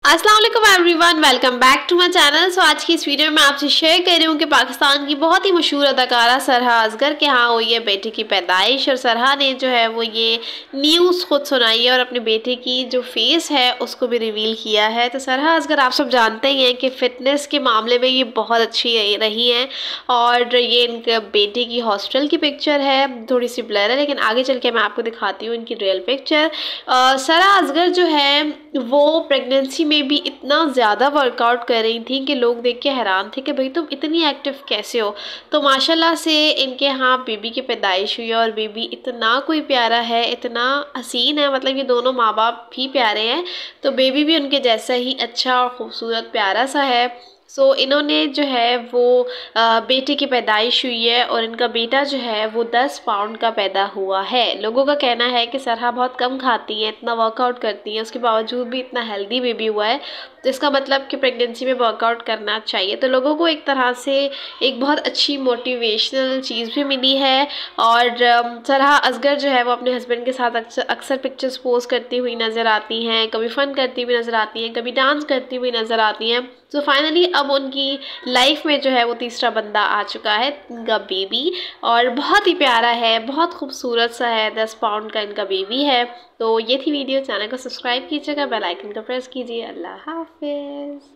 अस्सलाम वालेकुम everyone, welcome back to my channel. So आज की इस वीडियो में आपसे शेयर कर रही हूँ कि पाकिस्तान की बहुत ही मशहूर अदाकारा सरहा असगर के यहाँ हुई है बेटे की पैदाइश। और सरहा ने जो है वो ये न्यूज़ खुद सुनाई है और अपने बेटे की जो फेस है उसको भी रिवील किया है। तो सरहा असगर आप सब जानते ही हैं कि फ़िटनेस के मामले में ये बहुत अच्छी रही हैं। और ये इनके बेटे की हॉस्टल की पिक्चर है, थोड़ी सी ब्लर है लेकिन आगे चल के मैं आपको दिखाती हूँ इनकी रियल पिक्चर। सरहा असगर जो है वो प्रेगनेंसी में भी इतना ज़्यादा वर्कआउट कर रही थी कि लोग देख के हैरान थे कि भाई तुम इतनी एक्टिव कैसे हो। तो माशाल्लाह से इनके यहाँ बेबी की पैदाइश हुई है और बेबी इतना कोई प्यारा है, इतना हसीन है, मतलब ये दोनों माँ बाप भी प्यारे हैं तो बेबी भी उनके जैसा ही अच्छा और ख़ूबसूरत प्यारा सा है। सो इन्होंने जो है वो बेटे की पैदाइश हुई है और इनका बेटा जो है वो 10 पाउंड का पैदा हुआ है। लोगों का कहना है कि सरहा बहुत कम खाती हैं, इतना वर्कआउट करती हैं, उसके बावजूद भी इतना हेल्दी बेबी हुआ है। तो इसका मतलब कि प्रेगनेंसी में वर्कआउट करना चाहिए। तो लोगों को एक तरह से एक बहुत अच्छी मोटिवेशनल चीज़ भी मिली है। और सरहा असगर जो है वो अपने हस्बैंड के साथ अक्सर पिक्चर्स पोस्ट करती हुई नज़र आती हैं, कभी फ़न करती हुई नज़र आती हैं, कभी डांस करती हुई नज़र आती हैं। तो फाइनली अब उनकी लाइफ में जो है वो तीसरा बंदा आ चुका है, इनका बेबी, और बहुत ही प्यारा है, बहुत खूबसूरत सा है। 10 पाउंड का इनका बेबी है। तो ये थी वीडियो, चैनल को सब्सक्राइब कीजिएगा, बेल आइकन को प्रेस कीजिए। अल्लाह हाफिज़।